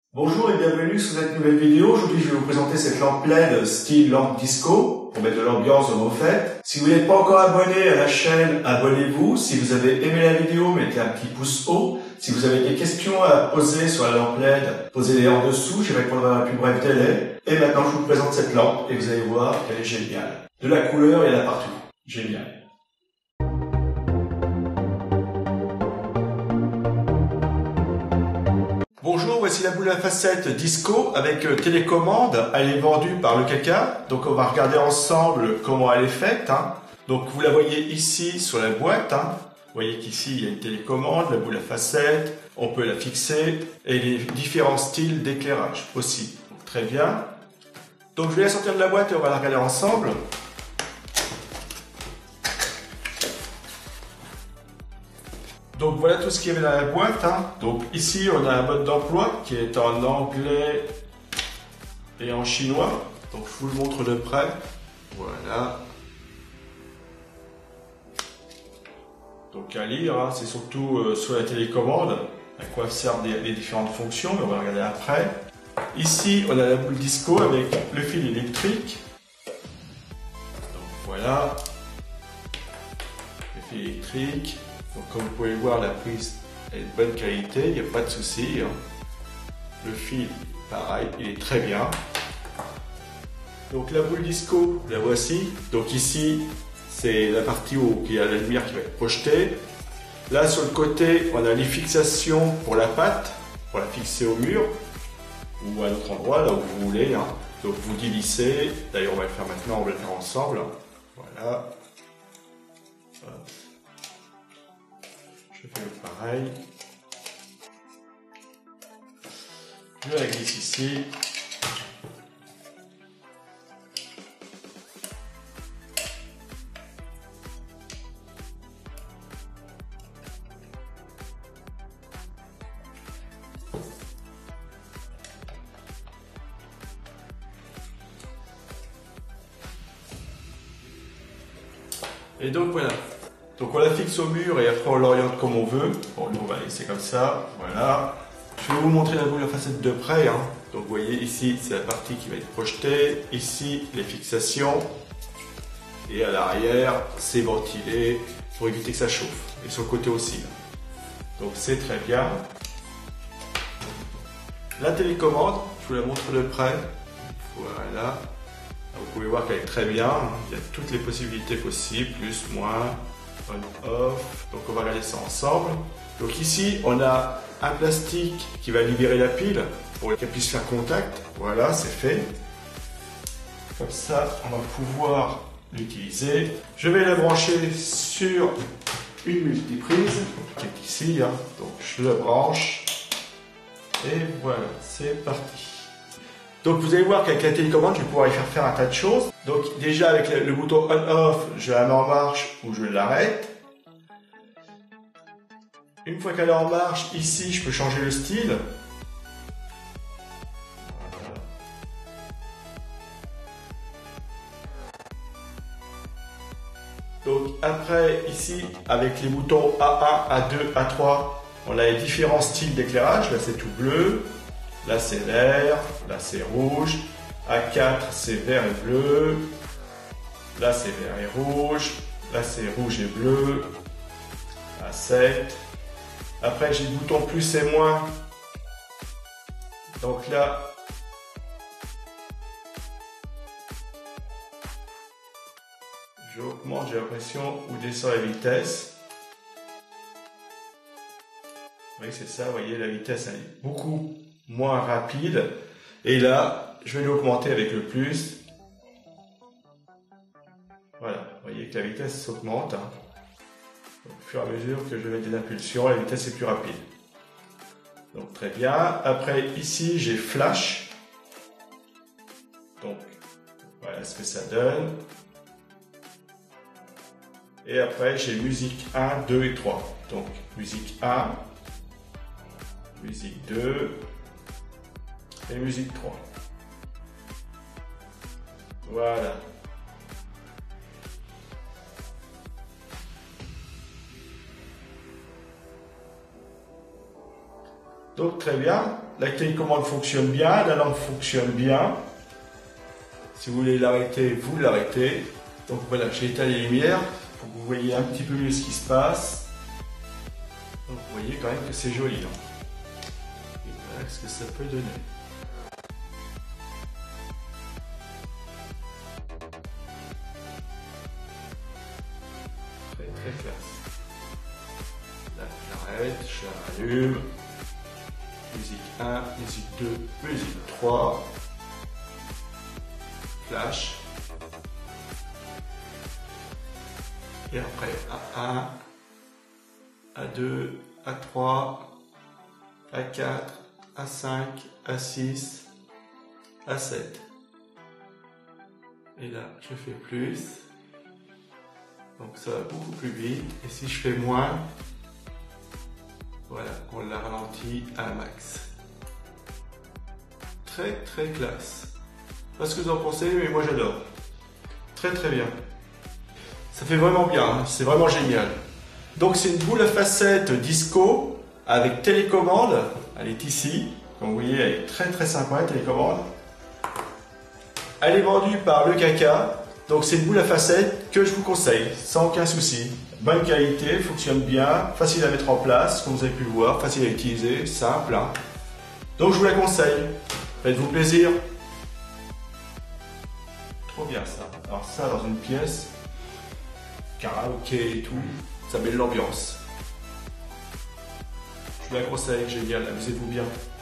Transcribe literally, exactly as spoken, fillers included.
Bonjour et bienvenue sur cette nouvelle vidéo. Aujourd'hui, je vais vous présenter cette lampe L E D style lampe disco pour mettre de l'ambiance dans vos fêtes. Si vous n'êtes pas encore abonné à la chaîne, abonnez-vous. Si vous avez aimé la vidéo, mettez un petit pouce haut. Si vous avez des questions à poser sur la lampe L E D, posez-les en dessous. J'y répondrai à un plus bref délai. Et maintenant, je vous présente cette lampe et vous allez voir qu'elle est géniale. De la couleur, il y en a partout. Génial. Bonjour, voici la boule à facettes disco avec télécommande. Elle est vendue par le caca. Donc on va regarder ensemble comment elle est faite. Hein. Donc vous la voyez ici sur la boîte. Hein. Vous voyez qu'ici il y a une télécommande, la boule à facettes. On peut la fixer et les différents styles d'éclairage aussi. Donc, très bien. Donc je vais la sortir de la boîte et on va la regarder ensemble. Donc voilà tout ce qu'il y avait dans la boîte. Hein. Donc ici on a un mode d'emploi qui est en anglais et en chinois. Donc je vous le montre de près. Voilà. Donc à lire, hein, c'est surtout euh, sur la télécommande à quoi servent les, les différentes fonctions, mais on va regarder après. Ici on a la boule disco avec le fil électrique. Donc voilà. Le fil électrique. Donc comme vous pouvez le voir, la prise est de bonne qualité, il n'y a pas de souci. Hein. Le fil, pareil, il est très bien. Donc la boule disco, la voici. Donc ici, c'est la partie où il y a la lumière qui va être projetée. Là sur le côté, on a les fixations pour la patte, pour la fixer au mur ou à un autre endroit, là où vous voulez. Hein. Donc vous dévissez, d'ailleurs on va le faire maintenant, on va le faire ensemble. Voilà. Hop. Je fais pareil. Je la glisse ici. Et donc voilà. Donc on la fixe au mur et après on l'oriente comme on veut. Bon, nous on va laisser comme ça, voilà. Je vais vous montrer la boule à facettes de près. Hein. Donc vous voyez ici, c'est la partie qui va être projetée. Ici, les fixations. Et à l'arrière, c'est ventilé pour éviter que ça chauffe. Et sur le côté aussi. Là. Donc c'est très bien. La télécommande, je vous la montre de près. Voilà. Vous pouvez voir qu'elle est très bien. Il y a toutes les possibilités possibles, plus, moins. On, off. Donc on va regarder ça ensemble. Donc ici on a un plastique qui va libérer la pile pour qu'elle puisse faire contact. Voilà, c'est fait. Comme ça on va pouvoir l'utiliser. Je vais la brancher sur une multiprise qui est ici. Hein. Donc je la branche et voilà, c'est parti. Donc vous allez voir qu'avec la télécommande, je vais pouvoir y faire faire un tas de choses. Donc déjà avec le, le bouton on-off, je la mets en marche ou je l'arrête. Une fois qu'elle est en marche, ici je peux changer le style. Voilà. Donc après ici avec les boutons A un, A deux, A trois, on a les différents styles d'éclairage. Là c'est tout bleu. Là c'est vert, là c'est rouge, A quatre c'est vert et bleu, là c'est vert et rouge, là c'est rouge et bleu, A sept. Après j'ai le bouton plus et moins, donc là j'augmente, j'ai l'impression, ou descend la vitesse. Oui c'est ça, vous voyez la vitesse elle est beaucoup moins rapide, et là je vais l'augmenter avec le plus. Voilà, vous voyez que la vitesse s'augmente. Hein. Au fur et à mesure que je mets des impulsions, la vitesse est plus rapide. Donc très bien. Après ici j'ai flash. Donc voilà ce que ça donne. Et après j'ai musique un, deux et trois. Donc musique un, musique deux. Et musique trois. Voilà. Donc très bien, la télécommande fonctionne bien, la lampe fonctionne bien. Si vous voulez l'arrêter, vous l'arrêtez. Donc voilà, j'ai éteint les lumières pour que vous voyez un petit peu mieux ce qui se passe. Donc vous voyez quand même que c'est joli. Hein. Et voilà ce que ça peut donner. Très très classe. Là j'arrête, je rallume. Musique un, musique deux, musique trois. Flash. Et après A un, A deux, A trois, A quatre, A cinq, A six, A sept. Et là, je fais plus. Donc ça va beaucoup plus vite. Et si je fais moins, voilà, on l'a ralenti à un max. Très très classe. Je sais pas ce que vous en pensez, mais moi j'adore. Très très bien. Ça fait vraiment bien, c'est vraiment génial. Donc c'est une boule à facettes disco avec télécommande. Elle est ici. Comme vous voyez, elle est très très sympa, la télécommande. Elle est vendue par Le Caca. Donc c'est une boule à facettes que je vous conseille, sans aucun souci. Bonne qualité, fonctionne bien, facile à mettre en place, comme vous avez pu le voir, facile à utiliser, simple. Hein. Donc je vous la conseille. Faites-vous plaisir. Trop bien ça. Alors ça dans une pièce, karaoké et tout, ça met de l'ambiance. Je vous la conseille, génial, amusez-vous bien.